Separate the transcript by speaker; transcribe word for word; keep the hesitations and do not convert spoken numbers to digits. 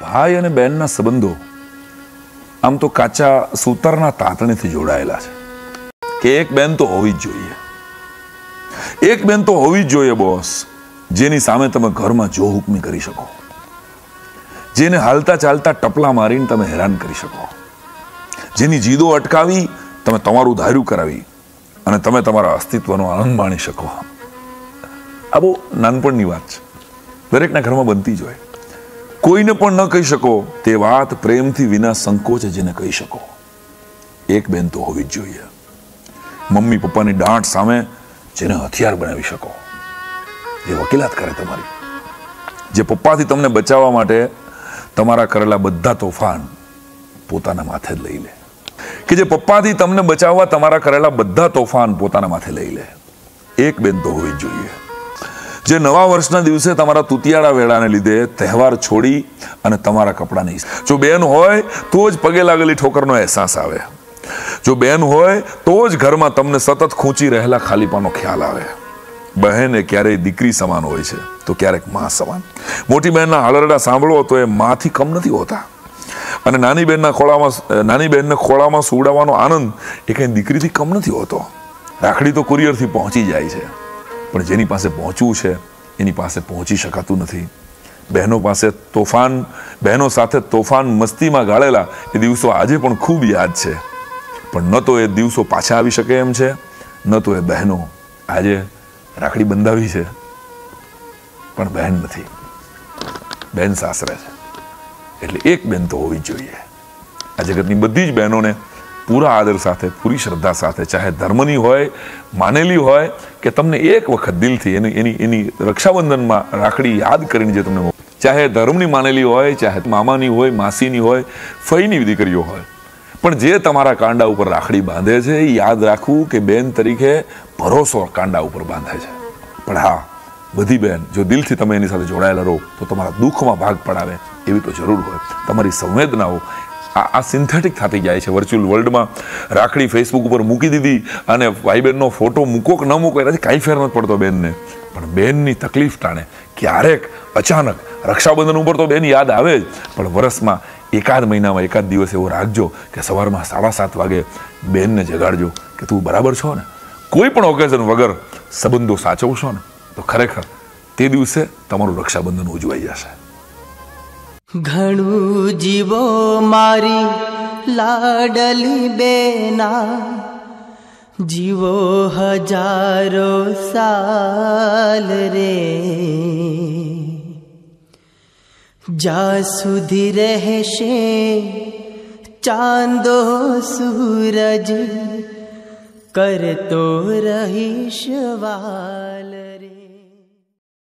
Speaker 1: ભાઈ અને બહેનના સંબંધો આમ તો કાચા સૂતરના તાતણીથી જોડાયેલા છે કે એક બેન તો હોવી જ જોઈએ, એક બેન તો હોવી જ જોઈએ બોસ, જેની સામે તમે ઘરમાં જો હુકમી કરી શકો, જેને હાલતા ચાલતા ટપલા મારીને તમે હેરાન કરી શકો, જેની જીદો અટકાવી તમે તમારું ધાર્યું કરાવી અને તમે તમારા અસ્તિત્વનો આનંદ માણી શકો. આ બહુ નાનપણની વાત છે, દરેકના ઘરમાં બનતી જ હોય. કોઈને પણ ન કહી શકો તે વાત પ્રેમથી વિના સંકોચે જેને કહી શકો, એક બેન તો હોવી જ જોઈએ. મમ્મી પપ્પાની દાંટ સામે જેને હથિયાર બનાવી શકો, જે વકીલાત કરે તમારી, જે પપ્પાથી તમને બચાવવા માટે તમારા કરેલા બધા તોફાન પોતાના માથે જ લઈ લે, કે જે પપ્પાથી તમને બચાવવા તમારા કરેલા બધા તોફાન પોતાના માથે લઈ લે. એક બેન તો હોવી જ જોઈએ, જે નવા વર્ષના દિવસે તમારા તુતિયાળા વેળાને લીધે તહેવાર છોડી અને તમારા કપડાની, જો બેન હોય તો જ પગે લાગેલી ઠોકરનો અહેસાસ આવે, જો બેન હોય તો જ ઘરમાં તમને સતત ખૂંચી રહેલા ખાલીપાનો ખ્યાલ આવે. બહેન એ ક્યારેય દીકરી સમાન હોય છે તો ક્યારેક માં સમાન. મોટી બહેનના હાલરડા સાંભળો તો એ માથી કમ નથી હોતા, અને નાની બહેનના ખોળામાં નાની બહેનને ખોળામાં સુવડાવવાનો આનંદ એ કંઈ દીકરીથી કમ નથી હોતો. રાખડી તો કુરિયરથી પહોંચી જાય છે, પણ જેની પાસે પહોંચવું છે એની પાસે પહોંચી શકાતું નથી. બહેનો પાસે તોફાન બહેનો સાથે તોફાન મસ્તીમાં ગાળેલા એ દિવસો આજે પણ ખૂબ યાદ છે, પણ ન તો એ દિવસો પાછા આવી શકે એમ છે, ન તો એ બહેનો આજે રાખડી બંધાવી છે પણ બહેન નથી, બહેન સાસરે છે. એટલે એક બેન તો હોવી જ જોઈએ. આ જગતની બધી જ બહેનોને પૂરા આદર સાથે, પૂરી શ્રદ્ધા સાથે, ચાહે ધર્મની હોય, માનેલી હોય, કે તમને એક વખત દિલથી એની એની એની રક્ષાબંધનમાં રાખડી યાદ કરીને જે તમને, ચાહે ધર્મની માનેલી હોય, ચાહે મામાની હોય, માસીની હોય, ફઈની દીકરીઓ હોય, પણ જે તમારા કાંડા ઉપર રાખડી બાંધે છે એ યાદ રાખવું કે બેન તરીકે ભરોસો કાંડા ઉપર બાંધે છે. પણ હા, બધી બહેન જો દિલથી તમે એની સાથે જોડાયેલા રહો તો તમારા દુઃખમાં ભાગ પડાવે એવી તો જરૂર હોય. તમારી સંવેદનાઓ આ આ સિન્થેટિક થતી જાય છે વર્ચ્યુઅલ વર્લ્ડમાં. રાખડી ફેસબુક ઉપર મૂકી દીધી અને ભાઈ બહેનનો ફોટો મૂકો કે ન મૂકો એનાથી કાંઈ ફેર નથી પડતો બેનને, પણ બેનની તકલીફ ટાણે ક્યારેક અચાનક રક્ષાબંધન ઉપર તો બેન યાદ આવે જ, પણ વર્ષમાં એકાદ મહિનામાં એકાદ દિવસ એવો રાખજો કે સવારમાં સાડા સાત વાગે બેનને જગાડજો કે તું બરાબર છો ને. કોઈ પણ ઓકેઝન વગર સંબંધો સાચવશો ને તો ખરેખર તે દિવસે તમારું રક્ષાબંધન ઉજવાઈ જશે.
Speaker 2: ઘણું જીવો મારી લાડલી બેના, જીવો હજારો સાલ રે, જ્યાં સુધી રહેશે ચાંદો સૂરજ, કરતો રહીશ વાલ રે.